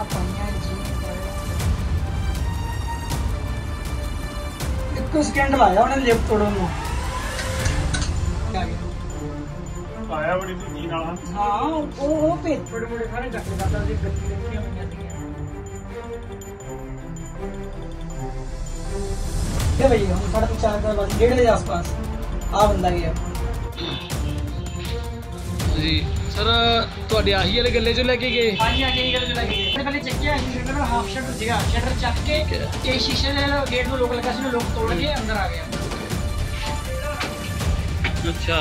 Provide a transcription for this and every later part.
एक स्कैंडल आया उन्हें लिफ्ट तोड़न आया बड़ी तेजी नाल। हाँ वो भेज बड़े बड़े सारे झटके दादा जी गड्डी रखी हुई है भैया हम 4:30 बजे 1:30 बजे आसपास आ बंदा गया जी सर ਤੁਹਾਡੇ ਆਹੀ ਵਾਲੇ ਗੱਲੇ ਚੋਂ ਲੈ ਕੇ ਗਏ? ਹਾਂਜੀ ਹਾਂਜੀ ਇਹ ਗੱਲ ਲੈ ਕੇ ਗਏ ਪਹਿਲੇ ਚੱਕਿਆ ਸ਼ਟਰ ਹਾਫ ਸ਼ਟਰ ਸੀਗਾ ਸ਼ਟਰ ਚੱਕ ਕੇ ਤੇ ਸ਼ੀਸ਼ੇ ਦੇ ਗੇਟ ਨੂੰ ਲੋਕ ਲੱਗਾ ਸੀ ਲੋਕ ਤੋੜ ਕੇ ਅੰਦਰ ਆ ਗਿਆ। अच्छा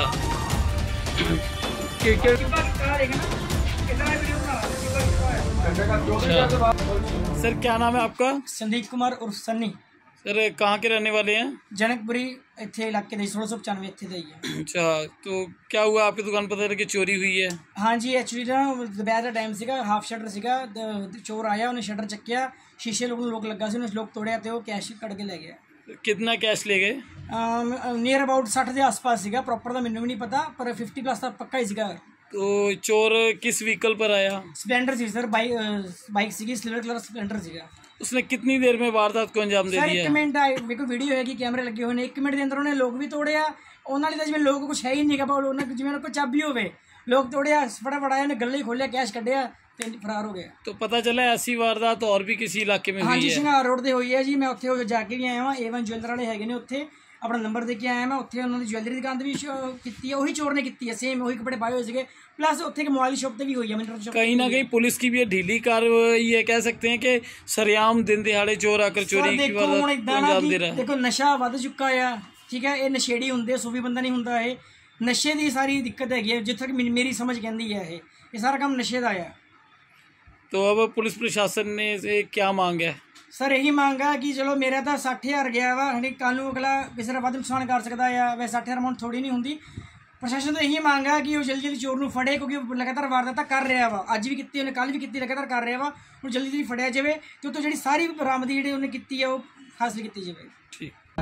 सर क्या नाम है आपका? संदीप कुमार उर्फ सन्नी। सर कहाँ के रहने वाले हैं? जनकपुरी इतने इलाके 1695 इतने का ही है। अच्छा तो क्या हुआ आपकी दुकान पता लगे चोरी हुई है? हाँ जी एक्चुअली ना दोपहर का टाइम सीगा हाफ शटर सीगा चोर आया उन्हें शटर चक्या शीशे लोग लगा सी उन्हें लोग तोड़िया तो कैश कट के ले गया। कितना कैश ले गए? नियर अबाउट 60 के आसपास सीगा प्रॉपर तो मैंने भी नहीं पता पर 50+ तो पक्का ही सीगा। तो चोर किस व्हीकल पर आया? स्प्लेंडर सी सर बाइक सीगी सिल्वर कलर स्प्लेंडर सीगा। उसने कितनी देर में वारदात को अंजाम दे दिया? 1 मिनट मेरे को वीडियो है कि कैमरे लगे हुए हैं 1 मिनट के अंदर उन्हें लोग भी तोड़िया उन्होंने तो जिम्मे लोग कुछ है ही नहीं का जिम्मे कोई चाबी होवे लोग तोड़िया फटाफट आया ने गले खोलिया कैश कढ़िया ਤੇ ਫਰਾਰ ਹੋ ਗਿਆ। तो पता चला ऐसी वारदात और भी किसी इलाके में हुई है? ਹਾਂਜੀ ਸ਼ਿੰਗਾਰ ਰੋਡ ਤੇ ਹੋਈ ਹੈ ਜੀ। ਮੈਂ ਉੱਥੇ ਜਾ ਕੇ ਵੀ ਆਇਆ ਹਾਂ A1 ਜੁਐਲਰ ਵਾਲੇ ਹੈਗੇ ਨੇ ਉੱਥੇ ਆਪਣਾ ਨੰਬਰ ਦੇ ਕੇ ਆਇਆ ਮੈਂ ਉੱਥੇ ਉਹਨਾਂ ਦੀ ਜੁਐਲਰੀ ਦੁਕਾਨ ਤੇ ਵੀ ਕੀਤੀ ਹੈ ਉਹੀ ਚੋਰ ਨੇ ਕੀਤੀ ਹੈ ਸੇਮ ਉਹੀ ਕੱਪੜੇ ਪਾਏ ਹੋਏ ਸੀਗੇ प्लस ਉੱਥੇ ਇੱਕ ਮੋਬਾਈਲ ਸ਼ॉप ਤੇ ਵੀ ਹੋਈ ਹੈ ਮਿੰਟਰ ਸ਼ॉप। कहीं ना कहीं पुलिस की भी ये ढीली कार्रवाई है कह सकते हैं कि सरेआम दिन दिहाड़े चोर आकर चोरी की वारदात को अंजाम दे रहा है। देखो नशा ਵੱਧ ਚੁੱਕਾ ਆ ਠੀਕ ਹੈ ਇਹ ਨਸ਼ੇੜੀ ਹੁੰਦੇ ਸੂਫੀ ਬੰਦਾ ਨਹੀਂ ਹੁੰਦਾ ਇਹ ਨਸ਼ੇ ਦੀ ਸਾਰੀ ਦਿੱਕਤ ਹੈਗੀ ਹੈ ਜਿੱਥੇ ਤੱਕ ਮੇਰੀ ਸਮਝ ਕਹਿੰਦੀ ਹੈ ਇਹ ਸਾਰਾ ਕੰਮ ਨਸ਼ੇ ਦਾ ਆ। तो अब पुलिस प्रशासन ने से क्या मांग है? सर यही मांग है कि चलो मेरा तो 60,000 गया वा कल नूं अगला किसी का वध नुकसान कर सकता है वैसे 60,000 अमाउंट थोड़ी नहीं होंगी। प्रशासन तो यही मांग है कि वो जल्दी जल्दी चोर नूं फड़े क्योंकि लगातार वारदात कर रहा वा अज भी की उन्हें कल भी की लगातार कर रहा वा हूँ जल्दी जल्दी फड़िया जाए तो जी सारी बरामदी जी उन्हें की है वो हासिल की जाए। ठीक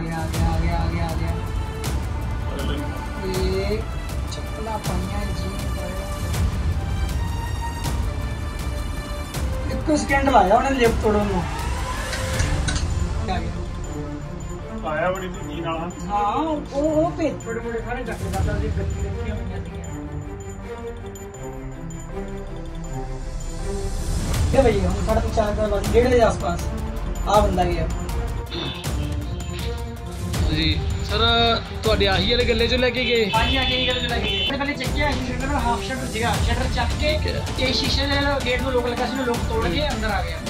चप्पला पाइया जी एक स्कैंडल आया उन्हें लिफ्ट तोड़न आया बड़ी तेजी नाल। हाँ वो भेज बड़े बड़े सारे झटके दादा जी गड्डी रखी हुई है भैया हम 4:30 बजे 1:30 बजे आसपास आ बंदा गया। जी सर ਤੁਹਾਡੇ ਆਹੀ ਵਾਲੇ ਗੱਲੇ ਚੋਂ ਲੈ ਕੇ ਗਏ? ਹਾਂਜੀ ਹਾਂਜੀ ਇਹ ਗੱਲ ਲੈ ਕੇ ਗਏ ਪਹਿਲੇ ਚੱਕਿਆ ਸ਼ਟਰ ਹਾਫ ਸ਼ਟਰ ਸੀਗਾ ਸ਼ਟਰ ਚੱਕ ਕੇ ਤੇ ਸ਼ੀਸ਼ੇ ਦੇ ਗੇਟ ਨੂੰ ਲੋਕ ਲੱਗਾ ਸੀ ਲੋਕ ਤੋੜ ਕੇ ਅੰਦਰ ਆ ਗਿਆ।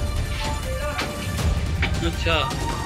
अच्छा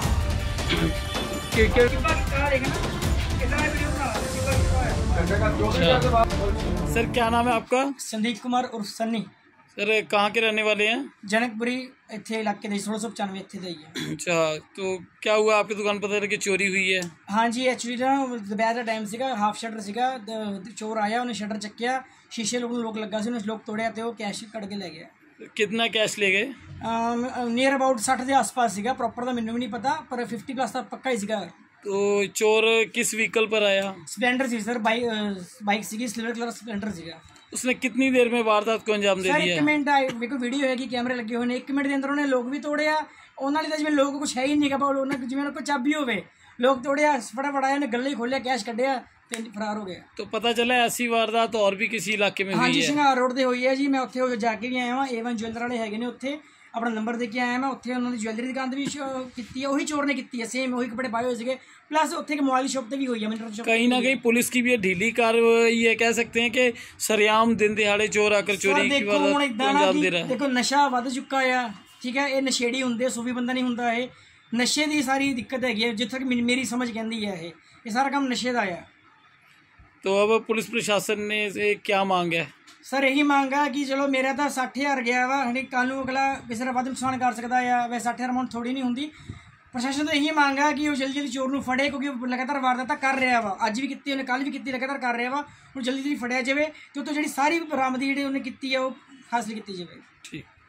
सर क्या नाम है आपका? संदीप कुमार उर्फ सन्नी। सर कहाँ के रहने वाले हैं? जनकपुरी इतने इलाके 1695 इतने का ही है। अच्छा तो क्या हुआ आपकी दुकान पता लगे चोरी हुई है? हाँ जी एक्चुअली ना दोपहर का टाइम सीगा हाफ शटर सीगा चोर आया उन्हें शटर चक्या शीशे लोग लगा सी उन्हें लोग तोड़िया तो कैश कट के ले गया। कितना कैश ले गए? नियर अबाउट 60 के आसपास सीगा प्रॉपर तो मैंने भी नहीं पता पर 50+ तो पक्का ही सीगा। तो चोर किस व्हीकल पर आया? स्प्लेंडर सी सर बाइक सीगी सिल्वर कलर स्प्लेंडर सीगा। उसने कितनी देर में वारदात को अंजाम दे दिया? 1 मिनट मेरे को वीडियो है कि कैमरे लगे हुए हैं 1 मिनट के अंदर उन्हें लोग भी तोड़िया उन्होंने तो जिम्मे लोग कुछ है ही नहीं का जिम्मे कोई चाबी होवे लोग तोड़िया फटाफट आया ने गले खोलिया कैश कढ़िया ते फरार हो गया। तो पता चला ऐसी वारदात और भी किसी इलाके में हाँ हुई जी है? ਸ਼ਿੰਗਾਰ ਰੋਡ ਤੇ ਹੋਈ ਹੈ ਜੀ। ਮੈਂ ਉੱਥੇ ਜਾ ਕੇ ਵੀ ਆਇਆ ਹਾਂ A1 ਜੁਐਲਰ ਵਾਲੇ ਹੈਗੇ ਨੇ ਉੱਥੇ ਆਪਣਾ ਨੰਬਰ ਦੇ ਕੇ ਆਇਆ ਮੈਂ ਉੱਥੇ ਉਹਨਾਂ ਦੀ ਜੁਐਲਰੀ ਦੁਕਾਨ ਤੇ ਵੀ ਕੀਤੀ ਹੈ ਉਹੀ ਚੋਰ ਨੇ ਕੀਤੀ ਹੈ ਸੇਮ ਉਹੀ ਕੱਪੜੇ ਪਾਏ ਹੋਏ ਸੀਗੇ प्लस ਉੱਥੇ ਇੱਕ ਮੋਬਾਈਲ ਸ਼ॉप ਤੇ ਵੀ ਹੋਈ ਹੈ ਮਿੰਟਰ ਸ਼ॉप। कहीं ना कहीं पुलिस की भी ये ढीली कार्रवाई है कह सकते हैं कि सरेआम दिन दिहाड़े चोर आकर चोरी की वारदात को अंजाम दे रहा है। देखो नशा ਵੱਧ ਚੁੱਕਾ ਆ ਠੀਕ ਹੈ ਇਹ ਨਸ਼ੇੜੀ ਹੁੰਦੇ ਸੂਫੀ ਬੰਦਾ ਨਹੀਂ ਹੁੰਦਾ ਇਹ ਨਸ਼ੇ ਦੀ ਸਾਰੀ ਦਿੱਕਤ ਹੈਗੀ ਹੈ ਜਿੱਥੇ ਤੱਕ ਮੇਰੀ ਸਮਝ ਕਹਿੰਦੀ ਹੈ ਇਹ ਸਾਰਾ ਕੰਮ ਨਸ਼ੇ ਦਾ ਆ। तो अब पुलिस प्रशासन ने से क्या मांग है? सर यही मांग है कि चलो मेरा तो 60,000 गया वा कल नूं अगला किसी का वध नुकसान कर सकता है वैसे 60,000 अमाउंट थोड़ी नहीं होंगी। प्रशासन तो यही मांग है कि वो जल्दी जल्दी चोर नूं फड़े क्योंकि लगातार वारदात कर रहा वा अज भी की उन्हें कल भी की लगातार कर रहा वा हूँ जल्दी जल्दी फड़िया जाए तो जी सारी बरामदी जी उन्हें की है वो हासिल की जाए। ठीक।